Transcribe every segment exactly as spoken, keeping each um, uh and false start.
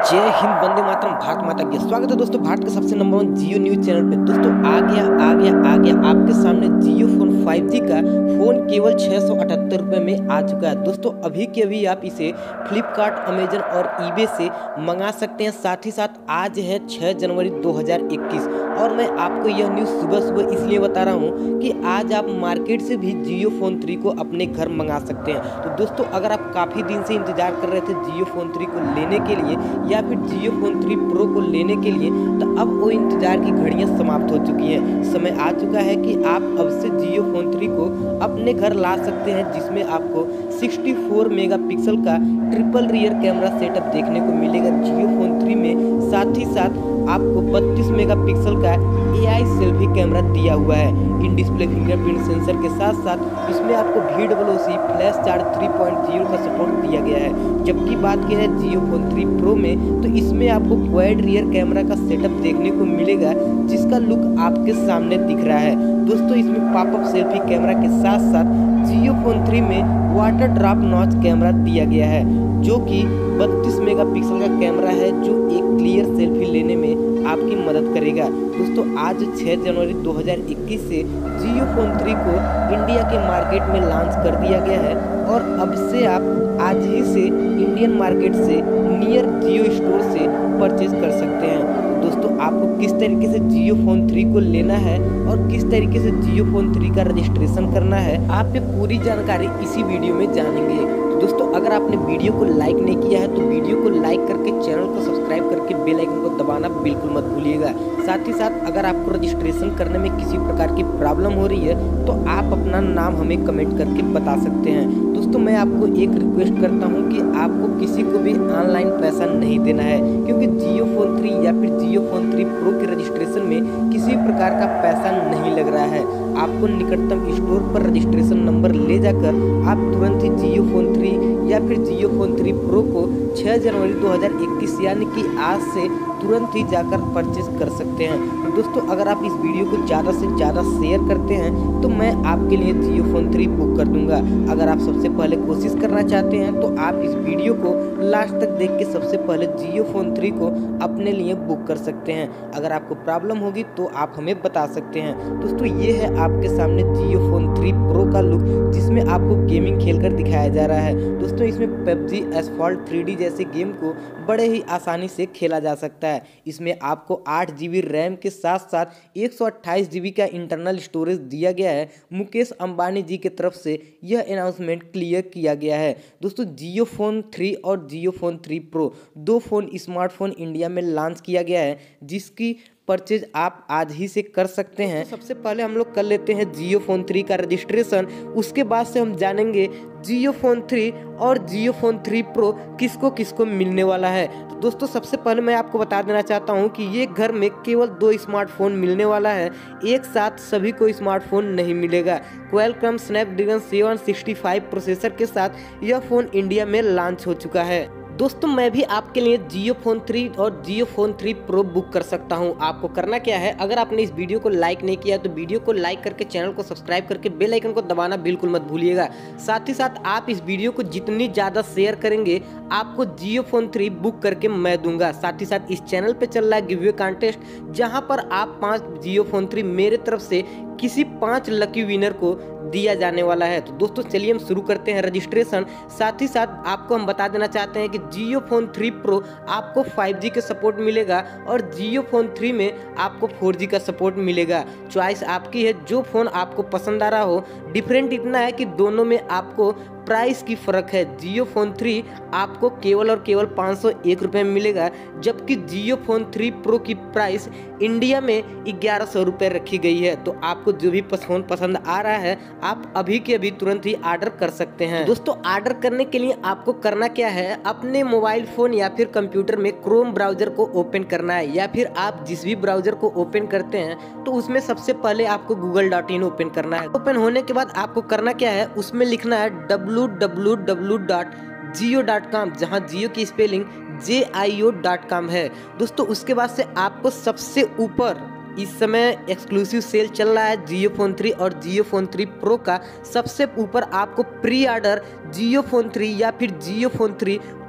जय हिंद, वंदे मातरम, भारत माता की स्वागत है दोस्तों भारत के सबसे number one Jio news channel पे। दोस्तों आ गया आ गया आ गया आपके सामने जियो फोन फाइव जी का फोन केवल छः सौ अठहत्तर रुपये में आ चुका है। दोस्तों अभी के अभी आप इसे फ्लिपकार्ट, अमेजन और ईबे से मंगा सकते हैं। साथ ही साथ आज है छः जनवरी दो हज़ार इक्कीस और मैं आपको यह न्यूज़ सुबह सुबह इसलिए बता रहा हूँ कि आज आप मार्केट से भी जियो फोन थ्री को अपने घर मंगा सकते हैं। तो दोस्तों अगर आप काफ़ी दिन से इंतजार कर रहे थे जियो फोन थ्री को लेने के लिए या फिर जियो फोन थ्री प्रो को लेने के लिए, तो अब वो इंतजार की घड़ियां समाप्त हो चुकी हैं। समय आ चुका है कि आप अब से जियो फोन थ्री को अपने घर ला सकते हैं, जिसमें आपको चौंसठ मेगापिक्सल का ट्रिपल रियर कैमरा सेटअप देखने को मिलेगा जियो फोन थ्री में। साथ ही साथ आपको बत्तीस मेगापिक्सल का एआई सेल्फी कैमरा दिया हुआ है। इन डिस्प्ले फिंगरप्रिंट सेंसर के साथ साथ इसमें आपको V W C flash charge three point zero का सपोर्ट दिया गया है। जबकि बात की है जियो फोन थ्री प्रो में, तो इसमें आपको क्वाड रियर कैमरा का सेटअप देखने को मिलेगा, जिसका लुक आपके सामने दिख रहा है। दोस्तों इसमें पॉपअप सेल्फी कैमरा के साथ साथ जियो फोन थ्री में वाटर ड्रॉप नॉच कैमरा दिया गया है, जो कि बत्तीस मेगापिक्सल का कैमरा है, जो एक क्लियर सेल्फी लेने में आपकी मदद करेगा। दोस्तों आज छः जनवरी दो हज़ार इक्कीस से जियो फोन थ्री को इंडिया के मार्केट में लॉन्च कर दिया गया है और अब से आप आज ही से इंडियन मार्केट से नियर जियो स्टोर से परचेज कर सकते हैं। दोस्तों आपको किस तरीके से जियो फोन थ्री को लेना है और किस तरीके से जियो फोन थ्री का रजिस्ट्रेशन करना है, आप ये पूरी जानकारी इसी वीडियो में जानेंगे। तो दोस्तों अगर आपने वीडियो को लाइक नहीं किया है तो वीडियो को लाइक करके चैनल को सब्सक्राइब करके बेल आइकन को दबाना बिल्कुल मत भूलिएगा। साथ ही साथ अगर आपको रजिस्ट्रेशन करने में किसी प्रकार की प्रॉब्लम हो रही है तो आप अपना नाम हमें कमेंट करके बता सकते हैं। दोस्तों मैं आपको एक रिक्वेस्ट करता हूं कि आपको किसी को भी ऑनलाइन पैसा नहीं देना है, क्योंकि जियो फोन थ्री या फिर जियो फोन थ्री प्रो के रजिस्ट्रेशन में किसी प्रकार का पैसा नहीं लग रहा है। आपको निकटतम स्टोर पर रजिस्ट्रेशन नंबर ले जाकर आप तुरंत ही जियो फोन थ्री या फिर जियो फोन थ्री प्रो को छः जनवरी दो हज़ार इक्कीस यानी कि आज से तुरंत ही जाकर परचेज कर सकते हैं। तो दोस्तों अगर आप इस वीडियो को ज़्यादा से ज़्यादा शेयर करते हैं तो मैं आपके लिए जियो फोन थ्री बुक कर दूंगा। अगर आप सबसे पहले कोशिश करना चाहते हैं तो आप इस वीडियो को लास्ट तक देख के सबसे पहले जियो फोन थ्री को अपने लिए बुक कर सकते हैं। अगर आपको प्रॉब्लम होगी तो आप हमें बता सकते हैं। दोस्तों ये है आपके सामने जियो फोन थ्री प्रो का लुक, जिसमें आपको गेमिंग खेलकर दिखाया जा रहा है। दोस्तों इसमें पबजी, एसफॉल्ट थ्री डी जैसे गेम को बड़े ही आसानी से खेला जा सकता है। इसमें आपको आठ जी बी रैम के साथ साथ एक सौ अट्ठाईस जी बी का इंटरनल स्टोरेज दिया गया है। मुकेश अंबानी जी की तरफ से यह अनाउंसमेंट क्लियर किया गया है। दोस्तों जियो फोन थ्री और जियो फोन थ्री प्रो दो फोन स्मार्टफोन इंडिया में लॉन्च किया गया है, जिसकी परचेज आप आज ही से कर सकते हैं। तो सबसे पहले हम लोग कर लेते हैं जियो फोन थ्री का रजिस्ट्रेशन, उसके बाद से हम जानेंगे जियो फोन थ्री और जियो फोन थ्री प्रो किसको किसको मिलने वाला है। तो दोस्तों सबसे पहले मैं आपको बता देना चाहता हूं कि ये घर में केवल दो स्मार्टफोन मिलने वाला है, एक साथ सभी को स्मार्टफोन नहीं मिलेगा। Qualcomm Snapdragon seven sixty five processor के साथ यह फ़ोन इंडिया में लॉन्च हो चुका है। दोस्तों मैं भी आपके लिए जियो फोन थ्री और Jio phone three pro book कर सकता हूं। आपको करना क्या है, अगर आपने इस वीडियो को लाइक नहीं किया तो वीडियो को लाइक करके चैनल को सब्सक्राइब करके बेल आइकन को दबाना बिल्कुल मत भूलिएगा। साथ ही साथ आप इस वीडियो को जितनी ज़्यादा शेयर करेंगे आपको जियो फोन थ्री बुक करके मैं दूंगा। साथ ही साथ इस चैनल पर चल रहा है गिव अवे कॉन्टेस्ट, जहाँ पर आप पाँच जियो फोन थ्री मेरे तरफ से किसी पांच लकी विनर को दिया जाने वाला है। तो दोस्तों चलिए हम शुरू करते हैं रजिस्ट्रेशन। साथ ही साथ आपको हम बता देना चाहते हैं कि जियो फोन थ्री प्रो आपको फाइव जी का सपोर्ट मिलेगा और जियो फोन थ्री में आपको फोर जी का सपोर्ट मिलेगा। चॉइस आपकी है, जो फ़ोन आपको पसंद आ रहा हो। डिफरेंट इतना है कि दोनों में आपको प्राइस की फ़र्क है। जियो फोन थ्री आपको केवल और केवल पाँच सौ एक रुपये में मिलेगा, जबकि जियो फोन थ्री प्रो की प्राइस इंडिया में ग्यारह सौ रुपये रखी गई है। तो आपको जो भी फ़ोन पसंद आ रहा है आप अभी के अभी तुरंत ही ऑर्डर कर सकते हैं। दोस्तों ऑर्डर करने के लिए आपको करना क्या है, अपने मोबाइल फ़ोन या फिर कंप्यूटर में क्रोम ब्राउज़र को ओपन करना है, या फिर आप जिस भी ब्राउज़र को ओपन करते हैं तो उसमें सबसे पहले आपको गूगल डॉट इन ओपन करना है। ओपन होने के बाद आपको करना क्या है, उसमें लिखना है W W W dot Jio dot com, जहाँ जियो की spelling J I O dot com है। दोस्तों उसके बाद से आपको सबसे ऊपर इस समय एक्सक्लूसिव सेल चल रहा है जियो फोन थ्री और जियो फोन थ्री प्रो का। सबसे ऊपर आपको pre order Jio phone three या फिर जियो फोन थ्री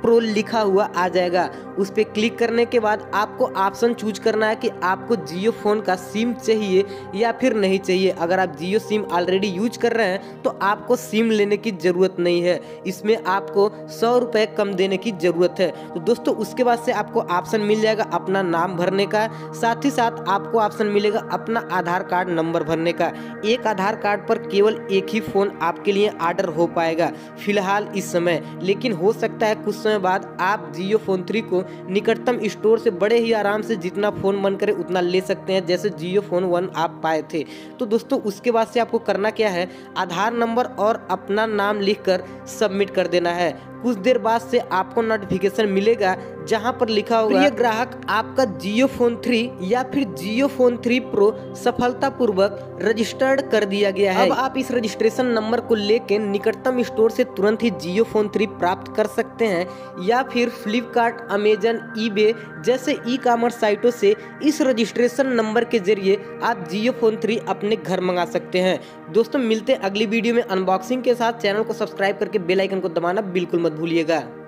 प्रो लिखा हुआ आ जाएगा। उस पर क्लिक करने के बाद आपको ऑप्शन चूज करना है कि आपको जियो फ़ोन का सिम चाहिए या फिर नहीं चाहिए। अगर आप जियो सिम ऑलरेडी यूज कर रहे हैं तो आपको सिम लेने की ज़रूरत नहीं है, इसमें आपको सौ रुपये कम देने की ज़रूरत है। तो दोस्तों उसके बाद से आपको ऑप्शन मिल जाएगा अपना नाम भरने का, साथ ही साथ आपको ऑप्शन मिलेगा अपना आधार कार्ड नंबर भरने का। एक आधार कार्ड पर केवल एक ही फ़ोन आपके लिए ऑर्डर हो पाएगा फिलहाल इस समय, लेकिन हो सकता है कुछ समय बाद आप जियो फोन थ्री को निकटतम स्टोर से बड़े ही आराम से जितना फ़ोन मन करे उतना ले सकते हैं, जैसे जियो फोन वन आप पाए थे। तो दोस्तों उसके बाद से आपको करना क्या है, आधार नंबर और अपना नाम लिखकर सबमिट कर देना है। कुछ देर बाद से आपको नोटिफिकेशन मिलेगा जहां पर लिखा होगा प्रिय ग्राहक, आपका जियो फोन थ्री या फिर जियो फोन थ्री प्रो सफलतापूर्वक रजिस्टर्ड कर दिया गया है। अब आप इस रजिस्ट्रेशन नंबर को लेकर निकटतम स्टोर से तुरंत ही जियो फोन थ्री प्राप्त कर सकते हैं या फिर फ्लिपकार्ट, अमेजन, ईबे जैसे ई कॉमर्स साइटों से इस रजिस्ट्रेशन नंबर के जरिए आप जियो फोन थ्री अपने घर मंगा सकते हैं। दोस्तों मिलते हैं अगली वीडियो में अनबॉक्सिंग के साथ। चैनल को सब्सक्राइब करके बेल आइकन को दबाना बिल्कुल मत भूलिएगा।